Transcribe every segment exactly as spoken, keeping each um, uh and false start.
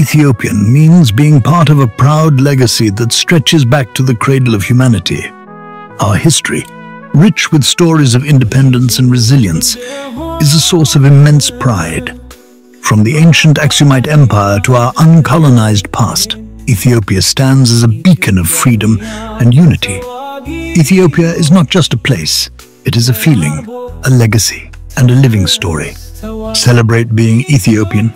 Ethiopian means being part of a proud legacy that stretches back to the cradle of humanity. Our history, rich with stories of independence and resilience, is a source of immense pride. From the ancient Aksumite Empire to our uncolonized past, Ethiopia stands as a beacon of freedom and unity. Ethiopia is not just a place, it is a feeling, a legacy, and a living story. Celebrate being Ethiopian.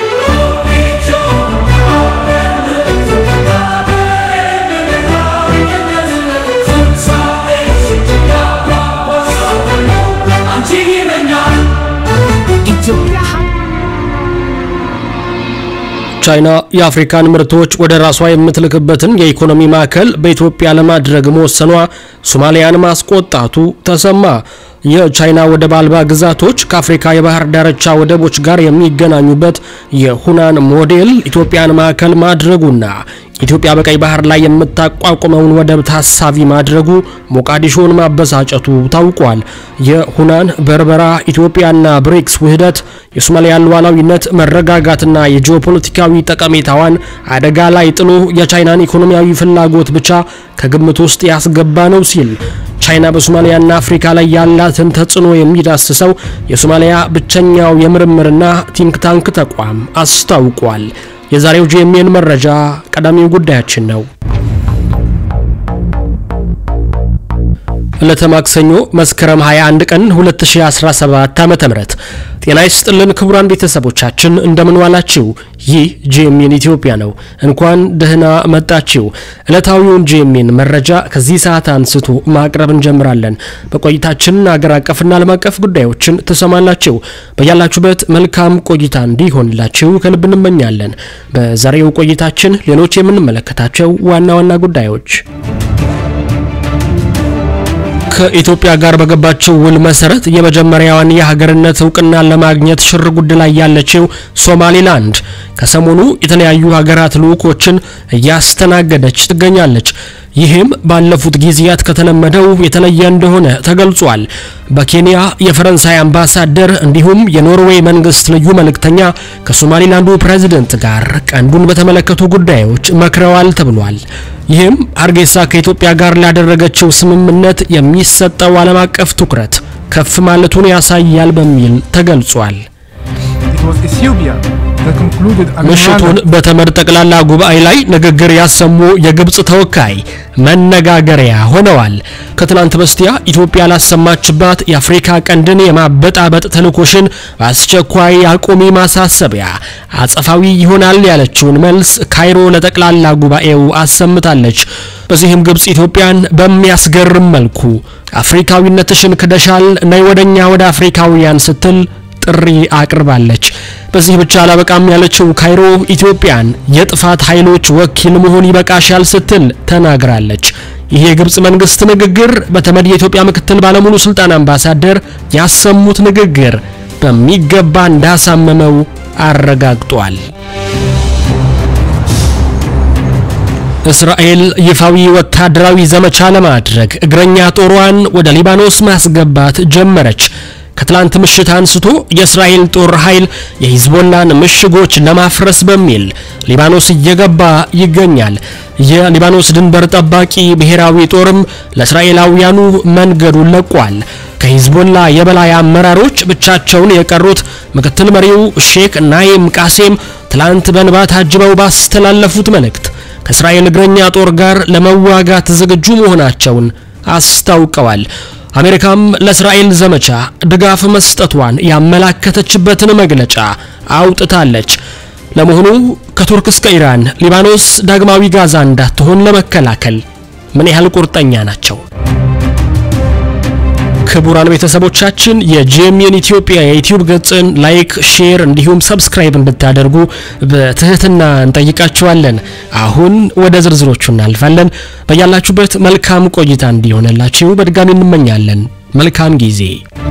ቻይና የአፍሪካን ምርቶች ወደ ራሷ የምትልክበትን የኢኮኖሚ ማዕከል በኢትዮጵያ ለማድረግ መወሰኗ ሶማሊያን ማስቆጣቱ ተሰማ። የቻይና ወደብ አልባ ግዛቶች ከአፍሪካ የባህር ዳርቻ ወደቦች ጋር የሚገናኙበት የሁናን ሞዴል ኢትዮጵያን ማዕከል ማድረጉና ኢትዮጵያ በቀይ ባህር ላይ የምታቋቁመውን ወደብ ታሳቢ ማድረጉ ሞቃዲሾን ማበሳጨቱ ታውቋል። የሁናን በርበራ ኢትዮጵያና ብሪክስ ውህደት የሶማሊያን ሉዓላዊነት መረጋጋትና የጂኦፖለቲካዊ ጠቀሜታዋን አደጋ ላይ ጥሎ የቻይናን ኢኮኖሚያዊ ፍላጎት ብቻ ከግምት ውስጥ ያስገባ ነው ሲል ቻይና በሶማሊያና አፍሪካ ላይ ያላትን ተጽዕኖ የሚዳስሰው የሶማሊያ ብቸኛው የምርምርና ቲንክ ታንክ ተቋም አስታውቋል። የዛሬው ጂኤምኤን መረጃ ቀዳሚው ጉዳያችን ነው። ለተማክሰኞ መስከረም ሃያ አንድ ቀን ሁለት ሺህ አስራ ሰባት ዓመተ ምህረት ጤና ይስጥልን ክቡራን ቤተሰቦቻችን እንደምን ዋላችሁ? ይህ ጂኤምኤን ኢትዮጵያ ነው። እንኳን ደህና መጣችሁ። ዕለታዊውን ጂኤምኤን መረጃ ከዚህ ሰዓት አንስቶ ማቅረብ እንጀምራለን። በቆይታችን አገር አቀፍና ዓለም አቀፍ ጉዳዮችን ተሰማላችሁ። በያላችሁበት መልካም ቆይታ እንዲሆንላችሁ ከልብ እንመኛለን። በዛሬው ቆይታችን ሌሎች የምንመለከታቸው ዋና ዋና ጉዳዮች ከኢትዮጵያ ጋር በገባቸው ውል መሰረት የመጀመሪያዋን የሀገርነት ዕውቅና ለማግኘት ሽርጉድ ላይ ያለችው ሶማሊላንድ ከሰሞኑ የተለያዩ ሀገራት ልኡኮችን ያስተናገደች ትገኛለች። ይህም ባለፉት ጊዜያት ከተለመደው የተለየ እንደሆነ ተገልጿል። በኬንያ የፈረንሳይ አምባሳደር እንዲሁም የኖርዌይ መንግስት ልዩ መልእክተኛ ከሶማሊላንዱ ፕሬዝዳንት ጋር ቀንዱን በተመለከቱ ጉዳዮች መክረዋል ተብሏል። ይህም አርጌሳ ከኢትዮጵያ ጋር ላደረገችው ስምምነት የሚሰጠው ዓለም አቀፍ ትኩረት ከፍ ማለቱን ያሳያል በሚል ተገልጿል። ምሽቱን በተመድ ጠቅላላ ጉባኤ ላይ ንግግር ያሰሙ የግብጽ ተወካይ መነጋገሪያ ሆነዋል። ከትላንት በስቲያ ኢትዮጵያ ላሰማችባት የአፍሪካ ቀንድን የማበጣበጥ ተልኮሽን አስቸኳይ አቁሚ ማሳሰቢያ አጸፋዊ ይሆናል ያለችውን መልስ ካይሮ ለጠቅላላ ጉባኤው አሰምታለች። በዚህም ግብጽ ኢትዮጵያን በሚያስገርም መልኩ አፍሪካዊነትሽን ክደሻል፣ ነይ ወደኛ ወደ አፍሪካውያን ስትል ጥሪ አቅርባለች። በዚህ ብቻ አላበቃም ያለችው ካይሮ ኢትዮጵያን የጥፋት ኃይሎች ወኪል መሆን ይበቃሻል ስትል ተናግራለች። ይሄ የግብጽ መንግስት ንግግር በተመድ የኢትዮጵያ ምክትል ባለሙሉ ስልጣን አምባሳደር ያሰሙት ንግግር በሚገባ እንዳሳመመው አረጋግጧል። እስራኤል ይፋዊ ወታደራዊ ዘመቻ ለማድረግ እግረኛ ጦሯን ወደ ሊባኖስ ማስገባት ጀመረች። ከትላንት ምሽት አንስቶ የእስራኤል ጦር ኃይል የሂዝቦላን ምሽጎች ለማፍረስ በሚል ሊባኖስ እየገባ ይገኛል። የሊባኖስ ድንበር ጠባቂ ብሔራዊ ጦርም ለእስራኤላውያኑ መንገዱን ለቋል። ከሂዝቦላ የበላይ አመራሮች ብቻቸውን የቀሩት ምክትል መሪው ሼክ ናይም ቃሴም ትላንት በንባ ታጅበው ባስተላለፉት መልእክት ከእስራኤል እግረኛ ጦር ጋር ለመዋጋት ዝግጁ መሆናቸውን አስታውቀዋል። አሜሪካም ለእስራኤል ዘመቻ ድጋፍ መስጠቷን ያመላከተችበትን መግለጫ አውጥታለች። ለመሆኑ ከቱርክ እስከ ኢራን ሊባኖስ ዳግማዊ ጋዛ እንዳትሆን ለመከላከል ምን ያህል ቁርጠኛ ናቸው? ክቡራን ቤተሰቦቻችን የጂኤምኤን ኢትዮጵያ የዩቲዩብ ገጽን ላይክ፣ ሼር እንዲሁም ሰብስክራይብ እንድታደርጉ በትህትና እንጠይቃችኋለን። አሁን ወደ ዝርዝሮቹ እናልፋለን። በያላችሁበት መልካም ቆይታ እንዲሆንላችሁ በድጋሚ እንመኛለን። መልካም ጊዜ።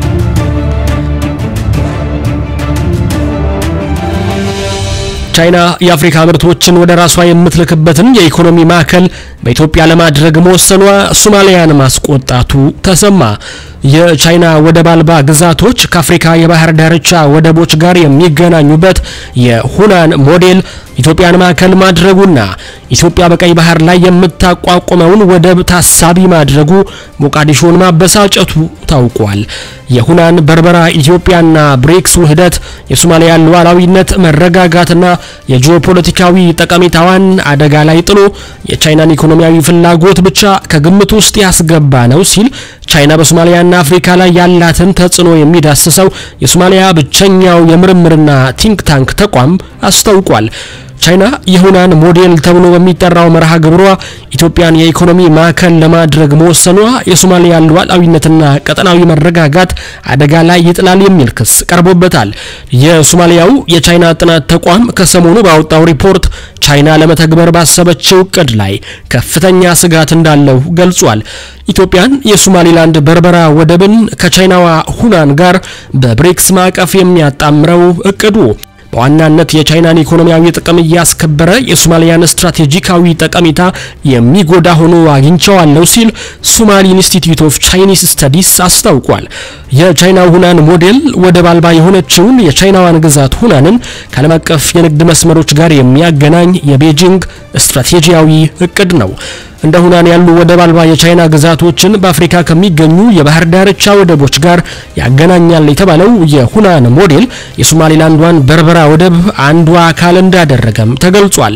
ቻይና የአፍሪካ ምርቶችን ወደ ራሷ የምትልክበትን የኢኮኖሚ ማዕከል በኢትዮጵያ ለማድረግ መወሰኗ ሶማሊያን ማስቆጣቱ ተሰማ። የቻይና ወደብ አልባ ግዛቶች ከአፍሪካ የባህር ዳርቻ ወደቦች ጋር የሚገናኙበት የሁናን ሞዴል ኢትዮጵያን ማዕከል ማድረጉና ኢትዮጵያ በቀይ ባህር ላይ የምታቋቁመውን ወደብ ታሳቢ ማድረጉ ሞቃዲሾን ማበሳጨቱ ታውቋል። የሁናን በርበራ ኢትዮጵያና ብሪክስ ውህደት የሶማሊያ ሉዓላዊነት መረጋጋትና የጂኦፖለቲካዊ ጠቀሜታዋን አደጋ ላይ ጥሎ የቻይናን ኢኮኖሚያዊ ፍላጎት ብቻ ከግምት ውስጥ ያስገባ ነው ሲል ቻይና በሶማሊያና አፍሪካ ላይ ያላትን ተጽዕኖ የሚዳስሰው የሶማሊያ ብቸኛው የምርምርና ቲንክ ታንክ ተቋም አስታውቋል። ቻይና የሁናን ሞዴል ተብሎ በሚጠራው መርሃ ግብሯ ኢትዮጵያን የኢኮኖሚ ማዕከል ለማድረግ መወሰኗ የሶማሊያ ሉዓላዊነትና ቀጠናዊ መረጋጋት አደጋ ላይ ይጥላል የሚል ክስ ቀርቦበታል። የሶማሊያው የቻይና ጥናት ተቋም ከሰሞኑ ባወጣው ሪፖርት ቻይና ለመተግበር ባሰበችው እቅድ ላይ ከፍተኛ ስጋት እንዳለው ገልጿል። ኢትዮጵያን የሶማሊላንድ በርበራ ወደብን ከቻይናዋ ሁናን ጋር በብሪክስ ማዕቀፍ የሚያጣምረው እቅዱ በዋናነት የቻይናን ኢኮኖሚያዊ ጥቅም ያስከበረ የሶማሊያን ስትራቴጂካዊ ጠቀሜታ የሚጎዳ ሆኖ አግኝቻለሁ ሲል ሶማሊ ኢንስቲትዩት ኦፍ ቻይኒስ ስታዲስ አስታውቋል። የቻይና ሁናን ሞዴል ወደብ አልባ የሆነችውን የቻይናዋን ግዛት ሁናንን ከዓለም አቀፍ የንግድ መስመሮች ጋር የሚያገናኝ የቤጂንግ ስትራቴጂያዊ እቅድ ነው። እንደ ሁናን ያሉ ወደብ አልባ የቻይና ግዛቶችን በአፍሪካ ከሚገኙ የባህር ዳርቻ ወደቦች ጋር ያገናኛል የተባለው የሁናን ሞዴል የሶማሊላንድዋን በርበራ ወደብ አንዱ አካል እንዳደረገም ተገልጿል።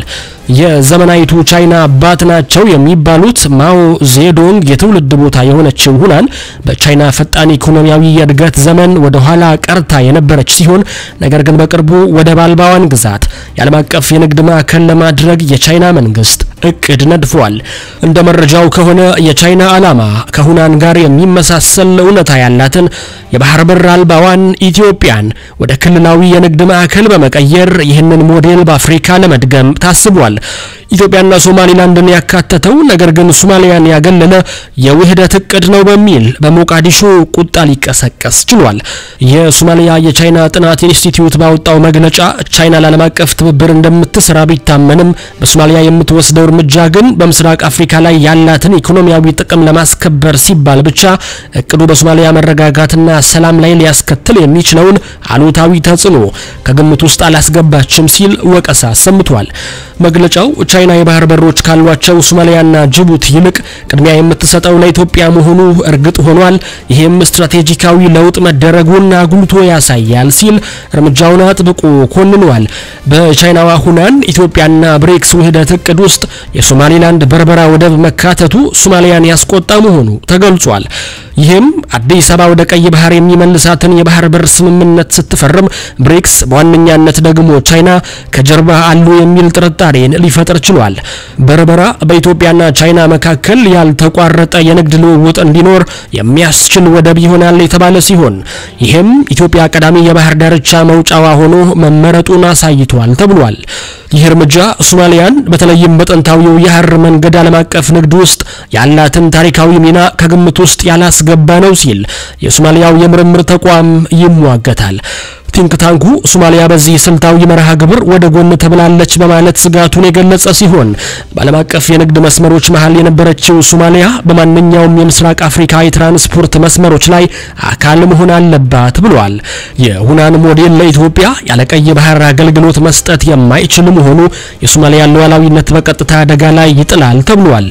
የዘመናዊቱ ቻይና አባት ናቸው የሚባሉት ማኦ ዜዶንግ የትውልድ ቦታ የሆነችው ሁናን በቻይና ፈጣን ኢኮኖሚያዊ የእድገት ዘመን ወደ ኋላ ቀርታ የነበረች ሲሆን ነገር ግን በቅርቡ ወደብ አልባዋን ግዛት የዓለም አቀፍ የንግድ ማዕከል ለማድረግ የቻይና መንግስት እቅድ ነድፏል። እንደ መረጃው ከሆነ የቻይና ዓላማ ከሁናን ጋር የሚመሳሰል እውነታ ያላትን የባህር በር አልባዋን ኢትዮጵያን ወደ ክልላዊ የንግድ ማዕከል በመቀየር ይህንን ሞዴል በአፍሪካ ለመድገም ታስቧል። ኢትዮጵያና ሶማሊላንድን ያካተተው ነገር ግን ሶማሊያን ያገለለ የውህደት እቅድ ነው በሚል በሞቃዲሾ ቁጣ ሊቀሰቀስ ችሏል። የሶማሊያ የቻይና ጥናት ኢንስቲትዩት ባወጣው መግለጫ ቻይና ለዓለም አቀፍ ትብብር እንደምትሰራ ቢታመንም በሶማሊያ የምትወስደው እርምጃ ግን በምስራቅ አፍሪካ ላይ ያላትን ኢኮኖሚያዊ ጥቅም ለማስከበር ሲባል ብቻ እቅዱ በሶማሊያ መረጋጋትና ሰላም ላይ ሊያስከትል የሚችለውን አሉታዊ ተጽዕኖ ከግምት ውስጥ አላስገባችም ሲል ወቀሳ ሰምቷል። መግለጫው ቻይና የባህር በሮች ካሏቸው ሶማሊያና ጅቡቲ ይልቅ ቅድሚያ የምትሰጠው ለኢትዮጵያ መሆኑ እርግጥ ሆኗል። ይሄም ስትራቴጂካዊ ለውጥ መደረጉን አጉልቶ ያሳያል ሲል እርምጃውን አጥብቆ ኮንኗል። በቻይናዋ ሁናን ኢትዮጵያና ብሪክስ ውህደት እቅድ ውስጥ የሶማሊላንድ በርበራ ወደብ መካተቱ ሶማሊያን ያስቆጣ መሆኑ ተገልጿል። ይህም አዲስ አበባ ወደ ቀይ ባህር የሚመልሳትን የባህር በር ስምምነት ስትፈርም ብሪክስ በዋነኛነት ደግሞ ቻይና ከጀርባ አሉ የሚል ጥርጣሬን ሊፈጥር ችሏል። በርበራ በኢትዮጵያና ቻይና መካከል ያልተቋረጠ የንግድ ልውውጥ እንዲኖር የሚያስችል ወደብ ይሆናል የተባለ ሲሆን ይህም ኢትዮጵያ ቀዳሚ የባህር ዳርቻ መውጫዋ ሆኖ መመረጡን አሳይቷል ተብሏል። ይህ እርምጃ ሶማሊያን በተለይም በጥንታዊው የሐር መንገድ ዓለም አቀፍ ንግድ ውስጥ ያላትን ታሪካዊ ሚና ከግምት ውስጥ ያላስገባ ነው ሲል የሶማሊያው የምርምር ተቋም ይሟገታል። ቲንክ ታንኩ ሶማሊያ በዚህ ስልታዊ መርሃ ግብር ወደ ጎን ተብላለች በማለት ስጋቱን የገለጸ ሲሆን በዓለም አቀፍ የንግድ መስመሮች መሃል የነበረችው ሶማሊያ በማንኛውም የምስራቅ አፍሪካ የትራንስፖርት መስመሮች ላይ አካል መሆን አለባት ብሏል። የሁናን ሞዴል ለኢትዮጵያ ያለ ቀይ ባህር አገልግሎት መስጠት የማይችል መሆኑ የሶማሊያ ሉዓላዊነት በቀጥታ አደጋ ላይ ይጥላል ተብሏል።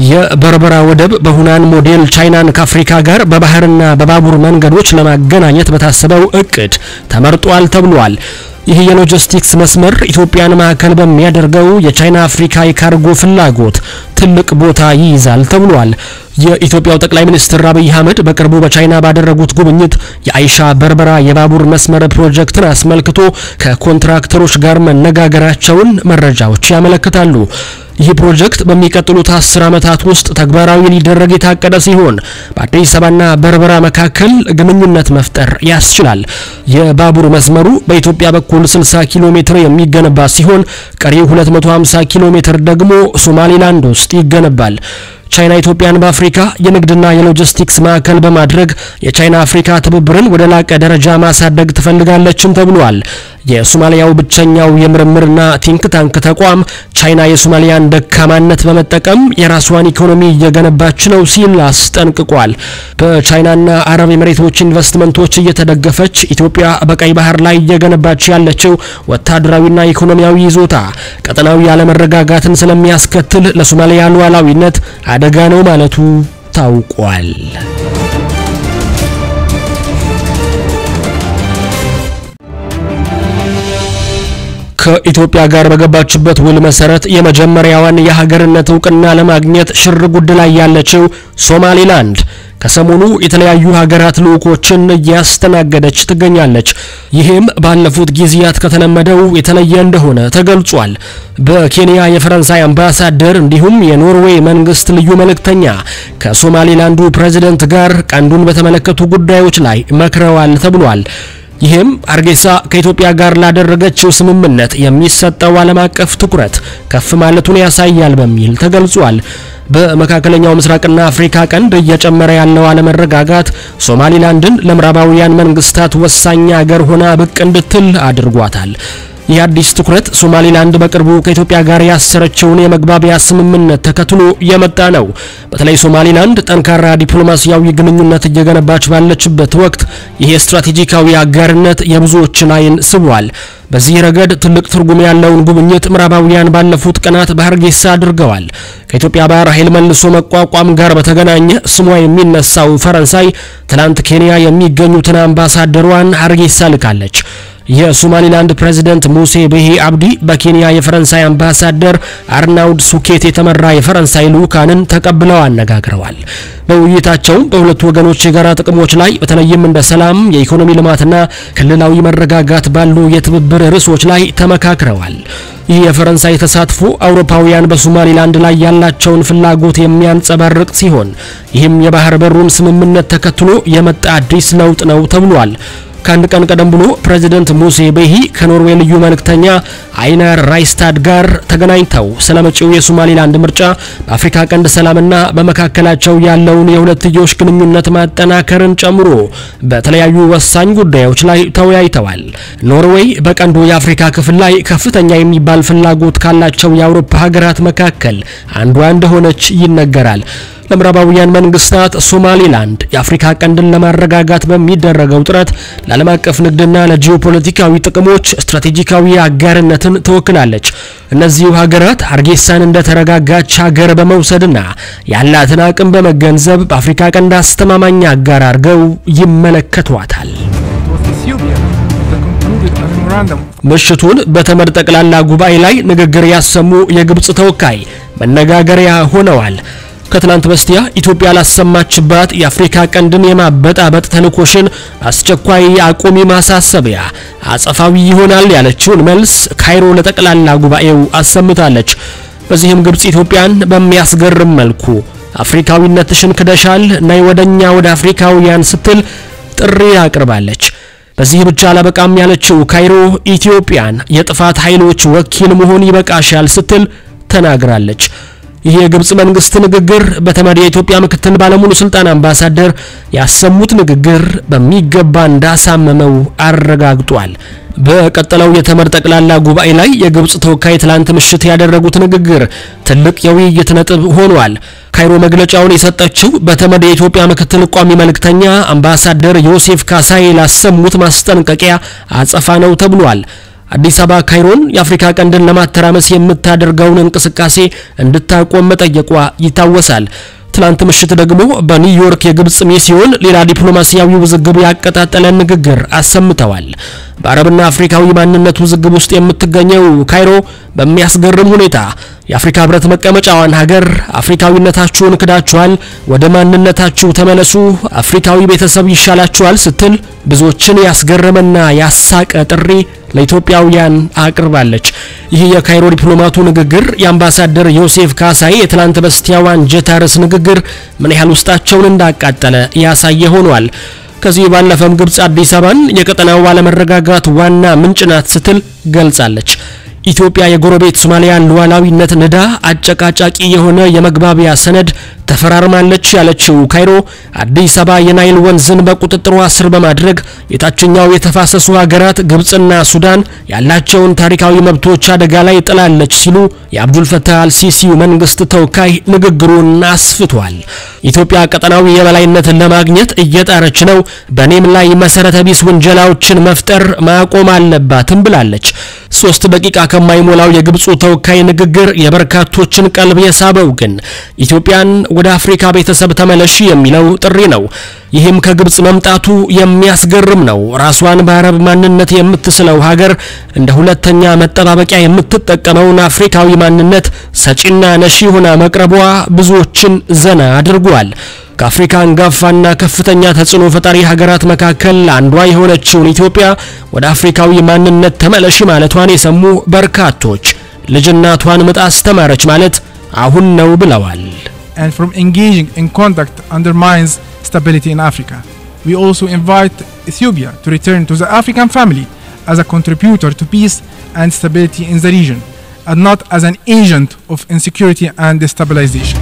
የበርበራ ወደብ በሁናን ሞዴል ቻይናን ከአፍሪካ ጋር በባህርና በባቡር መንገዶች ለማገናኘት በታሰበው እቅድ ተመርጧል ተብሏል። ይህ የሎጂስቲክስ መስመር ኢትዮጵያን ማዕከል በሚያደርገው የቻይና አፍሪካ የካርጎ ፍላጎት ትልቅ ቦታ ይይዛል ተብሏል። የኢትዮጵያው ጠቅላይ ሚኒስትር አብይ አህመድ በቅርቡ በቻይና ባደረጉት ጉብኝት የአይሻ በርበራ የባቡር መስመር ፕሮጀክትን አስመልክቶ ከኮንትራክተሮች ጋር መነጋገራቸውን መረጃዎች ያመለክታሉ። ይህ ፕሮጀክት በሚቀጥሉት አስር ዓመታት ውስጥ ተግባራዊ ሊደረግ የታቀደ ሲሆን በአዲስ አበባና በርበራ መካከል ግንኙነት መፍጠር ያስችላል። የባቡር መስመሩ በኢትዮጵያ በኩል ስልሳ ኪሎ ሜትር የሚገነባ ሲሆን ቀሪው ሁለት መቶ ሃምሳ ኪሎ ሜትር ደግሞ ሶማሊላንድ ውስጥ ይገነባል። ቻይና ኢትዮጵያን በአፍሪካ የንግድና የሎጂስቲክስ ማዕከል በማድረግ የቻይና አፍሪካ ትብብርን ወደ ላቀ ደረጃ ማሳደግ ትፈልጋለችም ተብሏል። የሶማሊያው ብቸኛው የምርምርና ቲንክ ታንክ ተቋም ቻይና የሶማሊያን ደካማነት በመጠቀም የራሷን ኢኮኖሚ እየገነባች ነው ሲል አስጠንቅቋል። በቻይናና አረብ ኤሚሬቶች ኢንቨስትመንቶች እየተደገፈች ኢትዮጵያ በቀይ ባህር ላይ እየገነባች ያለችው ወታደራዊና ኢኮኖሚያዊ ይዞታ ቀጠናዊ ያለመረጋጋትን ስለሚያስከትል ለሶማሊያ ሉዓላዊነት አደጋ ነው ማለቱ ታውቋል። ከኢትዮጵያ ጋር በገባችበት ውል መሰረት የመጀመሪያዋን የሀገርነት ዕውቅና ለማግኘት ሽር ጉድ ላይ ያለችው ሶማሊላንድ ከሰሞኑ የተለያዩ ሀገራት ልኡኮችን ያስተናገደች ትገኛለች። ይህም ባለፉት ጊዜያት ከተለመደው የተለየ እንደሆነ ተገልጿል። በኬንያ የፈረንሳይ አምባሳደር እንዲሁም የኖርዌይ መንግስት ልዩ መልእክተኛ ከሶማሊላንዱ ፕሬዝዳንት ጋር ቀንዱን በተመለከቱ ጉዳዮች ላይ መክረዋል ተብሏል። ይህም አርጌሳ ከኢትዮጵያ ጋር ላደረገችው ስምምነት የሚሰጠው ዓለም አቀፍ ትኩረት ከፍ ማለቱን ያሳያል በሚል ተገልጿል። በመካከለኛው ምስራቅና አፍሪካ ቀንድ እየጨመረ ያለው አለመረጋጋት ሶማሊላንድን ለምዕራባውያን መንግስታት ወሳኝ ሀገር ሆና ብቅ እንድትል አድርጓታል። የአዲስ ትኩረት ሶማሊላንድ በቅርቡ ከኢትዮጵያ ጋር ያሰረችውን የመግባቢያ ስምምነት ተከትሎ የመጣ ነው። በተለይ ሶማሊላንድ ጠንካራ ዲፕሎማሲያዊ ግንኙነት እየገነባች ባለችበት ወቅት ይሄ ስትራቴጂካዊ አጋርነት የብዙዎችን አይን ስቧል። በዚህ ረገድ ትልቅ ትርጉም ያለውን ጉብኝት ምዕራባውያን ባለፉት ቀናት በሀርጌሳ አድርገዋል። ከኢትዮጵያ ባህር ኃይል መልሶ መቋቋም ጋር በተገናኘ ስሟ የሚነሳው ፈረንሳይ ትላንት ኬንያ የሚገኙትን አምባሳደሯን ሀርጌሳ ልካለች። የሶማሊላንድ ፕሬዝዳንት ሙሴ ቤሂ አብዲ በኬንያ የፈረንሳይ አምባሳደር አርናውድ ሱኬት የተመራ የፈረንሳይ ልኡካንን ተቀብለው አነጋግረዋል። በውይይታቸው በሁለቱ ወገኖች የጋራ ጥቅሞች ላይ በተለይም እንደ ሰላም፣ የኢኮኖሚ ልማትና ክልላዊ መረጋጋት ባሉ የትብብር ርዕሶች ላይ ተመካክረዋል። ይህ የፈረንሳይ ተሳትፎ አውሮፓውያን በሶማሊላንድ ላይ ያላቸውን ፍላጎት የሚያንጸባርቅ ሲሆን ይህም የባህር በሩን ስምምነት ተከትሎ የመጣ አዲስ ለውጥ ነው ተብሏል። ከአንድ ቀን ቀደም ብሎ ፕሬዝዳንት ሙሴ ቤሂ ከኖርዌይ ልዩ መልእክተኛ አይናር ራይስታድ ጋር ተገናኝተው ስለመጪው የሶማሊላንድ ምርጫ በአፍሪካ ቀንድ ሰላምና በመካከላቸው ያለውን የሁለትዮሽ ግንኙነት ማጠናከርን ጨምሮ በተለያዩ ወሳኝ ጉዳዮች ላይ ተወያይተዋል። ኖርዌይ በቀንዱ የአፍሪካ ክፍል ላይ ከፍተኛ የሚባል ፍላጎት ካላቸው የአውሮፓ ሀገራት መካከል አንዷ እንደሆነች ይነገራል። ለምዕራባውያን መንግስታት ሶማሊላንድ የአፍሪካ ቀንድን ለማረጋጋት በሚደረገው ጥረት ለዓለም አቀፍ ንግድና ለጂኦፖለቲካዊ ጥቅሞች ስትራቴጂካዊ አጋርነትን ትወክላለች። እነዚህ ሀገራት ሀርጌሳን እንደ ተረጋጋች ሀገር በመውሰድና ያላትን አቅም በመገንዘብ በአፍሪካ ቀንድ አስተማማኝ አጋር አድርገው ይመለከቷታል። ምሽቱን በተመድ ጠቅላላ ጉባኤ ላይ ንግግር ያሰሙ የግብጽ ተወካይ መነጋገሪያ ሆነዋል። ከትላንት በስቲያ ኢትዮጵያ ላሰማችባት የአፍሪካ ቀንድን የማበጣበጥ ተልኮሽን አስቸኳይ አቁሚ ማሳሰቢያ አጸፋዊ ይሆናል ያለችውን መልስ ካይሮ ለጠቅላላ ጉባኤው አሰምታለች። በዚህም ግብጽ ኢትዮጵያን በሚያስገርም መልኩ አፍሪካዊነትሽን ክደሻል፣ ናይ ወደኛ ወደ አፍሪካውያን ስትል ጥሪ አቅርባለች። በዚህ ብቻ አላበቃም ያለችው ካይሮ ኢትዮጵያን የጥፋት ኃይሎች ወኪል መሆን ይበቃሻል ስትል ተናግራለች። ይህ የግብጽ መንግስት ንግግር በተመድ የኢትዮጵያ ምክትል ባለሙሉ ስልጣን አምባሳደር ያሰሙት ንግግር በሚገባ እንዳሳመመው አረጋግጧል። በቀጠለው የተመድ ጠቅላላ ጉባኤ ላይ የግብጽ ተወካይ ትላንት ምሽት ያደረጉት ንግግር ትልቅ የውይይት ነጥብ ሆኗል። ካይሮ መግለጫውን የሰጠችው በተመድ የኢትዮጵያ ምክትል ቋሚ መልእክተኛ አምባሳደር ዮሴፍ ካሳይ ላሰሙት ማስጠንቀቂያ አጸፋ ነው ተብሏል። አዲስ አበባ ካይሮን የአፍሪካ ቀንድን ለማተራመስ የምታደርገውን እንቅስቃሴ እንድታቆም መጠየቋ ይታወሳል። ትላንት ምሽት ደግሞ በኒውዮርክ የግብጽ ሚስዮን ሌላ ዲፕሎማሲያዊ ውዝግብ ያቀጣጠለ ንግግር አሰምተዋል። በአረብና አፍሪካዊ ማንነት ውዝግብ ውስጥ የምትገኘው ካይሮ በሚያስገርም ሁኔታ የአፍሪካ ህብረት መቀመጫዋን ሀገር አፍሪካዊነታችሁን ክዳችኋል፣ ወደ ማንነታችሁ ተመለሱ፣ አፍሪካዊ ቤተሰብ ይሻላችኋል ስትል ብዙዎችን ያስገረመና ያሳቀ ጥሪ ለኢትዮጵያውያን አቅርባለች። ይህ የካይሮ ዲፕሎማቱ ንግግር የአምባሳደር ዮሴፍ ካሳይ የትላንት በስቲያው አንጀታርስ ንግግር ምን ያህል ውስጣቸውን እንዳቃጠለ ያሳየ ሆኗል። ከዚህ ባለፈም ግብጽ አዲስ አበባን የቀጠናው ባለመረጋጋት ዋና ምንጭ ናት ስትል ገልጻለች። ኢትዮጵያ የጎረቤት ሶማሊያን ሉዓላዊነት ንዳ አጨቃጫቂ የሆነ የመግባቢያ ሰነድ ተፈራርማለች ያለችው ካይሮ አዲስ አበባ የናይል ወንዝን በቁጥጥሯ ስር በማድረግ የታችኛው የተፋሰሱ ሀገራት ግብጽና ሱዳን ያላቸውን ታሪካዊ መብቶች አደጋ ላይ ጥላለች ሲሉ የአብዱል ፈታህ አልሲሲ መንግስት ተወካይ ንግግሩን አስፍቷል። ኢትዮጵያ ቀጠናዊ የበላይነትን ለማግኘት እየጣረች ነው፣ በኔም ላይ መሰረተ ቢስ ወንጀላዎችን መፍጠር ማቆም አለባትም ብላለች። ሶስት ደቂቃ ከማይሞላው የግብጹ ተወካይ ንግግር የበርካቶችን ቀልብ የሳበው ግን ኢትዮጵያን ወደ አፍሪካ ቤተሰብ ተመለሽ የሚለው ጥሪ ነው። ይህም ከግብጽ መምጣቱ የሚያስገርም ነው። ራስዋን በአረብ ማንነት የምትስለው ሀገር እንደ ሁለተኛ መጠባበቂያ የምትጠቀመውን አፍሪካዊ ማንነት ሰጪና ነሺ ሆና መቅረቧ ብዙዎችን ዘና አድርጓል። ከአፍሪካ አንጋፋና ከፍተኛ ተጽዕኖ ፈጣሪ ሀገራት መካከል አንዷ የሆነችውን ኢትዮጵያ ወደ አፍሪካዊ ማንነት ተመለሽ ማለቷን የሰሙ በርካቶች ልጅናቷን ምጥ አስተማረች ማለት አሁን ነው ብለዋል። And from engaging in contact undermines stability in Africa. We also invite Ethiopia to return to the African family as a contributor to peace and stability in the region, and not as an agent of insecurity and destabilization.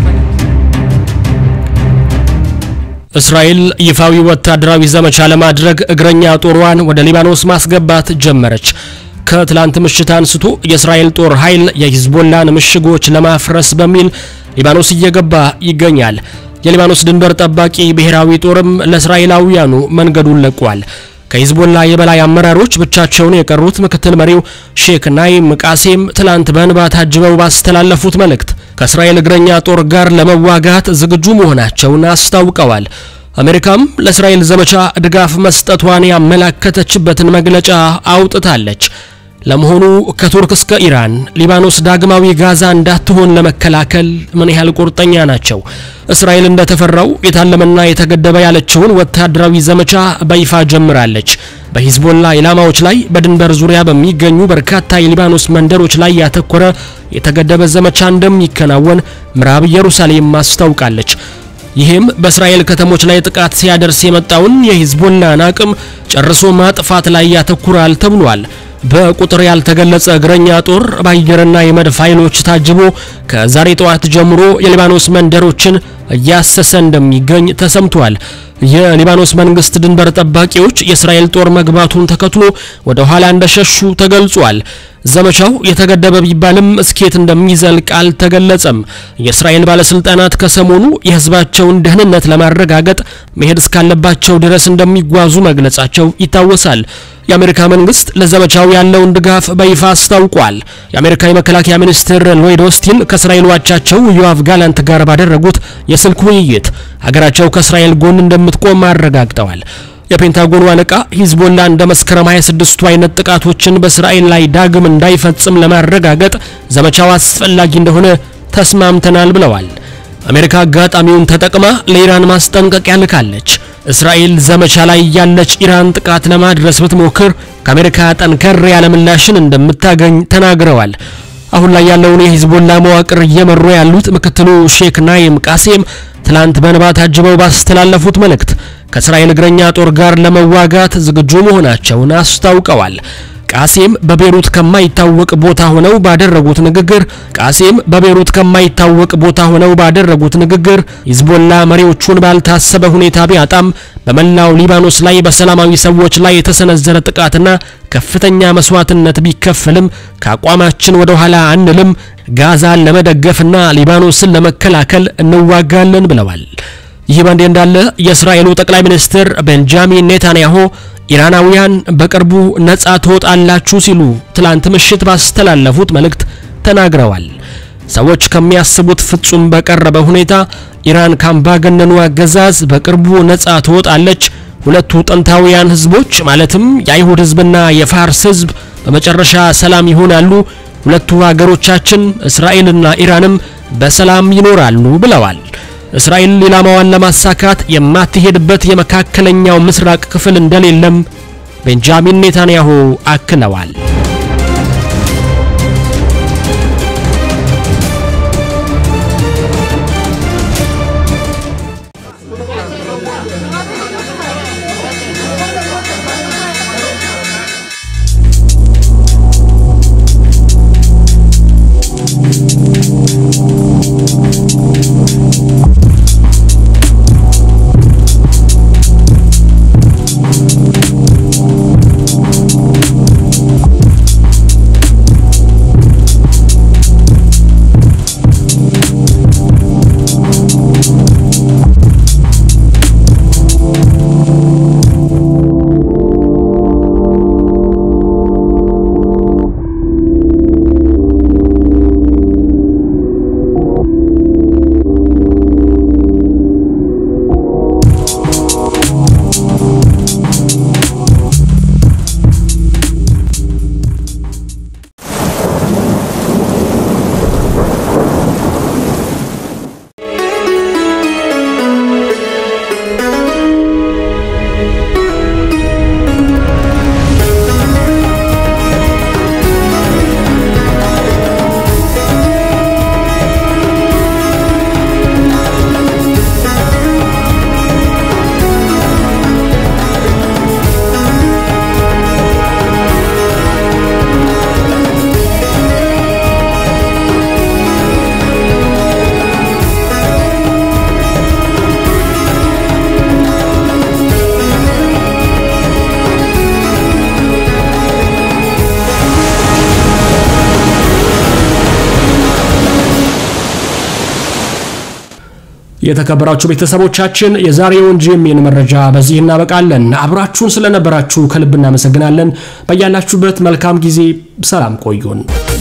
እስራኤል ይፋዊ ወታደራዊ ዘመቻ ለማድረግ እግረኛ ጦሯን ወደ ሊባኖስ ማስገባት ጀመረች። ከትላንት ምሽት አንስቶ የእስራኤል ጦር ኃይል የሂዝቦላን ምሽጎች ለማፍረስ በሚል ሊባኖስ እየገባ ይገኛል። የሊባኖስ ድንበር ጠባቂ ብሔራዊ ጦርም ለእስራኤላውያኑ መንገዱን ለቋል። ከሂዝቦላ የበላይ አመራሮች ብቻቸውን የቀሩት ምክትል መሪው ሼክ ናይም ቃሴም ትላንት በእንባ ታጅበው ባስተላለፉት መልእክት ከእስራኤል እግረኛ ጦር ጋር ለመዋጋት ዝግጁ መሆናቸውን አስታውቀዋል። አሜሪካም ለእስራኤል ዘመቻ ድጋፍ መስጠቷን ያመላከተችበትን መግለጫ አውጥታለች። ለመሆኑ ከቱርክ እስከ ኢራን ሊባኖስ ዳግማዊ ጋዛ እንዳትሆን ለመከላከል ምን ያህል ቁርጠኛ ናቸው? እስራኤል እንደተፈራው የታለመና የተገደበ ያለችውን ወታደራዊ ዘመቻ በይፋ ጀምራለች። በሂዝቦላ ኢላማዎች ላይ በድንበር ዙሪያ በሚገኙ በርካታ የሊባኖስ መንደሮች ላይ ያተኮረ የተገደበ ዘመቻ እንደሚከናወን ምዕራብ ኢየሩሳሌም ማስታውቃለች። ይህም በእስራኤል ከተሞች ላይ ጥቃት ሲያደርስ የመጣውን የሂዝቦላን አቅም ጨርሶ ማጥፋት ላይ ያተኩራል ተብሏል። በቁጥር ያልተገለጸ እግረኛ ጦር ባየርና የመድፍ ኃይሎች ታጅቦ ከዛሬ ጠዋት ጀምሮ የሊባኖስ መንደሮችን እያሰሰ እንደሚገኝ ተሰምቷል። የሊባኖስ መንግስት ድንበር ጠባቂዎች የእስራኤል ጦር መግባቱን ተከትሎ ወደ ኋላ እንደሸሹ ተገልጿል። ዘመቻው የተገደበ ቢባልም እስኬት እንደሚዘልቅ አልተገለጸም። የእስራኤል ባለስልጣናት ከሰሞኑ የህዝባቸውን ደህንነት ለማረጋገጥ መሄድ እስካለባቸው ድረስ እንደሚጓዙ መግለጻቸው ይታወሳል። የአሜሪካ መንግስት ለዘመቻው ያለውን ድጋፍ በይፋ አስታውቋል። የአሜሪካ የመከላከያ ሚኒስትር ሎይድ ኦስቲን ከእስራኤል አቻቸው ዮአቭ ጋላንት ጋር ባደረጉት የስልክ ውይይት ሀገራቸው ከእስራኤል ጎን እንደምትቆም አረጋግጠዋል። የፔንታጎኑ አለቃ ሂዝቦላ እንደ መስከረም ሃያ ስድስቱ አይነት ጥቃቶችን በእስራኤል ላይ ዳግም እንዳይፈጽም ለማረጋገጥ ዘመቻው አስፈላጊ እንደሆነ ተስማምተናል ብለዋል። አሜሪካ አጋጣሚውን ተጠቅማ ለኢራን ማስጠንቀቂያ ልካለች። እስራኤል ዘመቻ ላይ ያለች ኢራን ጥቃት ለማድረስ ብትሞክር ከአሜሪካ ጠንከር ያለ ምላሽን እንደምታገኝ ተናግረዋል። አሁን ላይ ያለውን የሂዝቦላ መዋቅር እየመሩ ያሉት ምክትሉ ሼክ ናይም ቃሴም ትላንት በእንባ ታጅበው ባስተላለፉት መልእክት ከእስራኤል እግረኛ ጦር ጋር ለመዋጋት ዝግጁ መሆናቸውን አስታውቀዋል። ቃሴም በቤሩት ከማይታወቅ ቦታ ሆነው ባደረጉት ንግግር ቃሴም በቤሩት ከማይታወቅ ቦታ ሆነው ባደረጉት ንግግር ሂዝቦላ መሪዎቹን ባልታሰበ ሁኔታ ቢያጣም በመላው ሊባኖስ ላይ በሰላማዊ ሰዎች ላይ የተሰነዘረ ጥቃትና ከፍተኛ መስዋዕትነት ቢከፈልም ከአቋማችን ወደ ኋላ አንልም፣ ጋዛን ለመደገፍና ሊባኖስን ለመከላከል እንዋጋለን ብለዋል። ይህ በእንዲህ እንዳለ የእስራኤሉ ጠቅላይ ሚኒስትር ቤንጃሚን ኔታንያሁ ኢራናውያን በቅርቡ ነፃ ትወጣላችሁ ሲሉ ትላንት ምሽት ባስተላለፉት መልእክት ተናግረዋል። ሰዎች ከሚያስቡት ፍጹም በቀረበ ሁኔታ ኢራን ካምባገነኑ አገዛዝ በቅርቡ ነፃ ትወጣለች፣ ሁለቱ ጥንታውያን ህዝቦች ማለትም የአይሁድ ህዝብና የፋርስ ህዝብ በመጨረሻ ሰላም ይሆናሉ፣ ሁለቱ ሀገሮቻችን እስራኤልና ኢራንም በሰላም ይኖራሉ ብለዋል። እስራኤል ኢላማዋን ለማሳካት የማትሄድበት የመካከለኛው ምስራቅ ክፍል እንደሌለም ቤንጃሚን ኔታንያሁ አክለዋል። የተከበራችሁ ቤተሰቦቻችን የዛሬውን ጂኤምኤን መረጃ በዚህ እናበቃለን አብራችሁን ስለነበራችሁ ከልብ እናመሰግናለን በእያላችሁበት መልካም ጊዜ ሰላም ቆዩን